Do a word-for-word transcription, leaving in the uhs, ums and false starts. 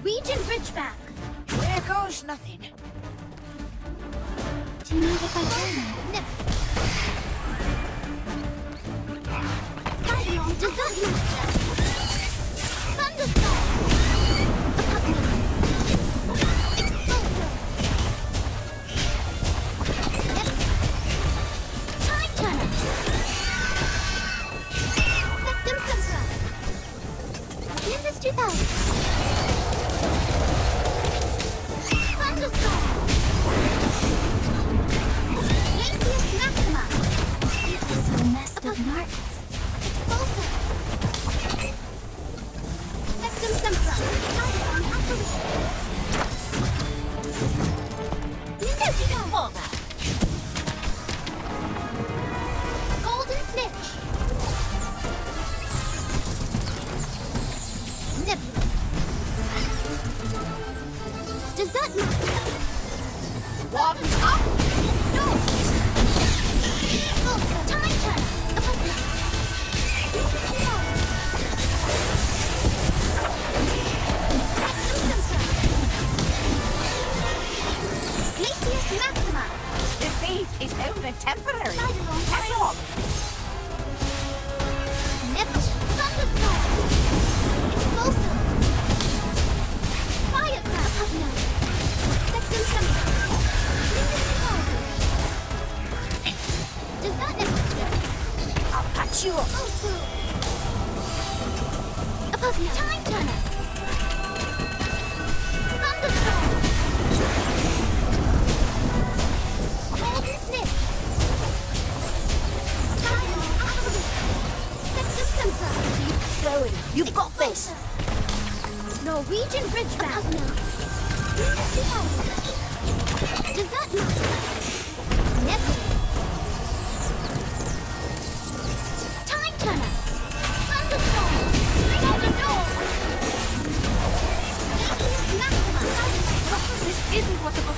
Norwegian Ridgeback. There goes nothing. Do you need if I turn? No. Sidewalk Dessert Master. Thunderstorm. Explosion. Yep. Time Turner. Septum Sempra. Nimbus two thousand. Thunderstorm. Glacius Maxima. It is a nest of marks. Expulsor. Septum Sempra. Tidal Apparition. Nintendo Volva. Golden Snitch. Nebula. Dessert Master. One up! No! Expulsor. Time Turner. Apopla. Glacius Maxima. Defeat is only temporary. Sidewalk. Carry on. Nebula. Thunderstorm. Expulsor. Firecraft. Apopla. Septum Sempra. Dessert Master. I'll patch you up. Also. Apopla. Time Turner. Thunderstorm. Golden Snitch. Tidal Apparition. Septum Sempra. Keep going. You've got this. Norwegian Ridgeback. Dessert Master. Nebula. Time Turner. Thunderstorm. Thunderstorm. Glacius Maxima. This isn't what the book